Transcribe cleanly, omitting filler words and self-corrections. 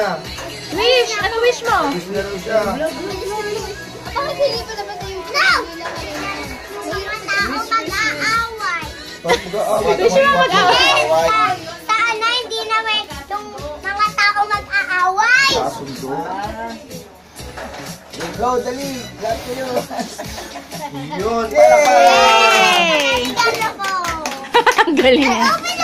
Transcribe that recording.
na. Wish! Ano wish mo? Wish na rin siya. Bakit hindi pa naman tayo? No! Mga tao mag-aaway. Wish mo mag-aaway. Sana hindi naman yung mga tao mag-aaway. Kasundo. Go, dali. Lahat kayo. Yun. Yay! Ganda ko. Ang galing.